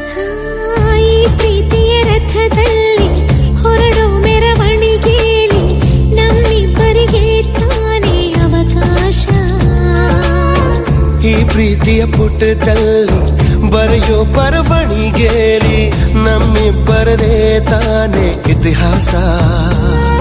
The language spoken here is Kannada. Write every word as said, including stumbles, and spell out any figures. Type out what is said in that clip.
ಈ ಪ್ರೀತಿಯ ರಥದಲ್ಲಿ ಹೊರಡೋ ಮೆರವಣಿಗೆಯಲ್ಲಿ ನಮ್ಮಿಬ್ಬರಿಗೆ ತಾನೇ ಅವಕಾಶ. ಈ ಪ್ರೀತಿಯ ಪುಟದಲ್ಲಿ ಬರೆಯೋ ಬರವಣಿಗೆಯಲ್ಲಿ ನಮ್ಮಿಬ್ಬರದೇ ತಾನೇ ಇತಿಹಾಸ.